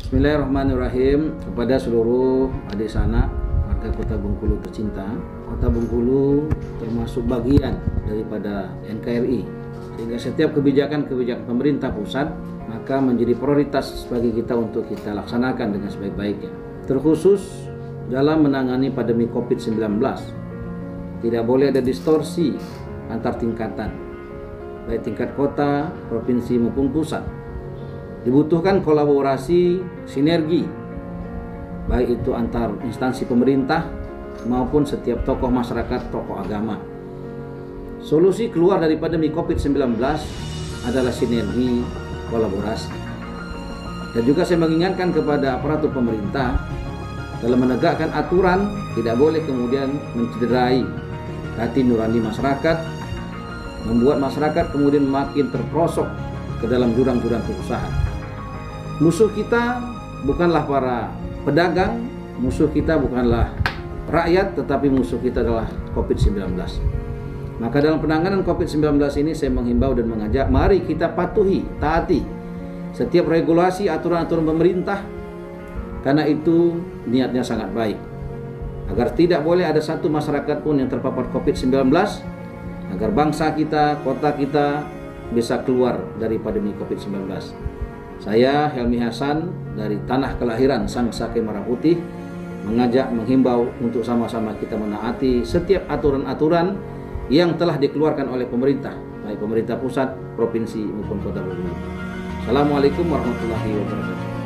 Bismillahirrahmanirrahim. Kepada seluruh adik sanak warga Kota Bengkulu tercinta, Kota Bengkulu termasuk bagian daripada NKRI, sehingga setiap kebijakan-kebijakan pemerintah pusat maka menjadi prioritas bagi kita untuk kita laksanakan dengan sebaik-baiknya. Terkhusus dalam menangani pandemi COVID-19, tidak boleh ada distorsi antar tingkatan, baik tingkat kota, provinsi maupun pusat. Dibutuhkan kolaborasi, sinergi, baik itu antar instansi pemerintah maupun setiap tokoh masyarakat, tokoh agama. Solusi keluar dari pandemi COVID-19 adalah sinergi, kolaborasi. Dan juga saya mengingatkan kepada aparatur pemerintah dalam menegakkan aturan tidak boleh kemudian mencederai hati nurani masyarakat, membuat masyarakat kemudian makin terperosok ke dalam jurang-jurang kesusahan. Musuh kita bukanlah para pedagang, musuh kita bukanlah rakyat, tetapi musuh kita adalah COVID-19. Maka dalam penanganan COVID-19 ini saya menghimbau dan mengajak, mari kita patuhi, taati setiap regulasi aturan-aturan pemerintah, karena itu niatnya sangat baik. Agar tidak boleh ada satu masyarakat pun yang terpapar COVID-19, agar bangsa kita, kota kita bisa keluar dari pandemi COVID-19. Saya Helmi Hasan dari tanah kelahiran Sang Sake Merah Putih mengajak, menghimbau untuk sama-sama kita menaati setiap aturan-aturan yang telah dikeluarkan oleh pemerintah, baik pemerintah pusat, provinsi maupun kota Bengkulu. Assalamualaikum warahmatullahi wabarakatuh.